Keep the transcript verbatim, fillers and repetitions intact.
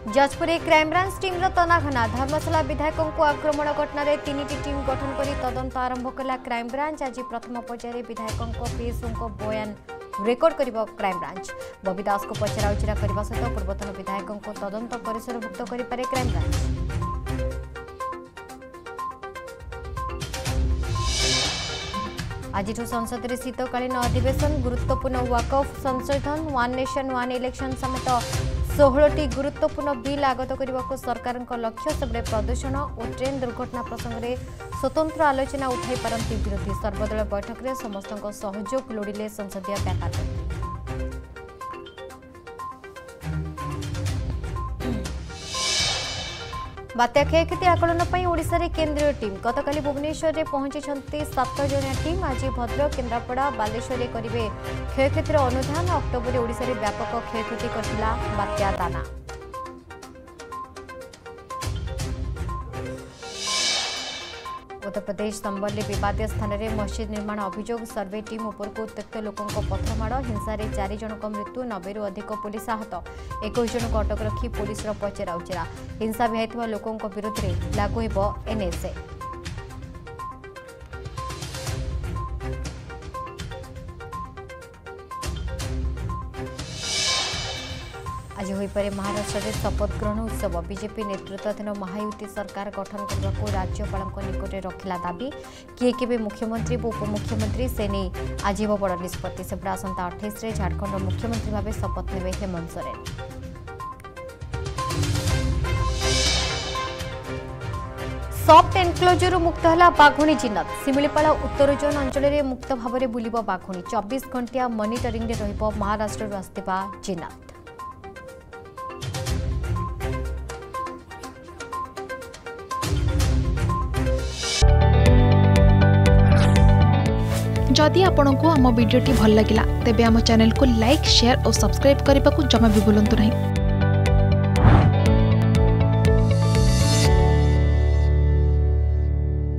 Jajpur crime branch team तनाघना धर्मशाला विधायकों को आक्रमण घटन तीन टीम गठन कर तदंत आरंभ कला क्राइमब्रांच। आज प्रथम पर्यायर विधायकों पीएसओं बयान रेकर्ड कर क्राइमब्रांच। बबी दास को पचराउचरा करने सहित पूर्वतन विधायकों को तदंत परिसरभुक्त करे क्राइमब्रांच। आज संसद में शीतकालीन अधिवेशन गुरुत्वपूर्ण वाकऑफ संशोधन वन नेशन वन इलेक्शन समेत सोलह टी गुरुत्वपूर्ण बिल आगत करने को सरकार लक्ष्य। सबले प्रदूषण और ट्रेन दुर्घटना प्रसंग में स्वतंत्र आलोचना उठाई पारती विरोधी। सर्वदलीय बैठक में समस्त सहयोग लोड़िले संसदीय व्यापार मंत्री। बात्या क्षयक्षति आकलन पर ओडिशा रे केंद्रीय टीम गतकाली भुवनेश्वर में पहुंची सात जणिया टीम। आज भद्रक केन्द्रापड़ा बालेश्वर में करेंगे क्षयक्षतिर अनुधान। अक्टोबर ओडिशा रे व्यापक क्षयक्षति करथिला बात्या दाना। उत्तर प्रदेश संबल विवादित स्थान में मस्जिद निर्माण अभियोग। सर्वे टीम उपरको उत्त्यक्त लोकों पथरमाड़। हिंसा चारि जनक मृत्यु नब्बे रु अधिक पुलिस आहत। इक्कीस जन को अटक रखी पुलिस पचराउचरा। हिंसा विहायिଥିବା लोकों विरुद्ध में लागू हेब एनएसए। आज होईपरे महाराष्ट्र में शपथ ग्रहण उत्सव। बीजेपी नेतृत्वाधीन महायुति सरकार गठन करने को राज्यपाल निकट रखिला दाबी। किए केबे मुख्यमंत्री व उपमुख्यमंत्री से नहीं आज बड़ निष्पत्ति। सेपटे आसंता अठाईस रे झारखंड मुख्यमंत्री भाव शपथ नेबे हेमंत सोरेन। सफ्ट एनक्लोजर मुक्त है बाघुणी जिन्नत। शिमिलीपाल उत्तर जोन अंचल में मुक्त भाव में बुलिब बाघुणी। चौबीस घंटिया मॉनिटरिंग रहिब महाराष्ट्र आसिथिबा जिन्नत। जदि आपंक आम भिडी भल लगा तेब आम चैनल को लाइक शेयर और सब्सक्राइब करने को जमा भी भूलु नहीं।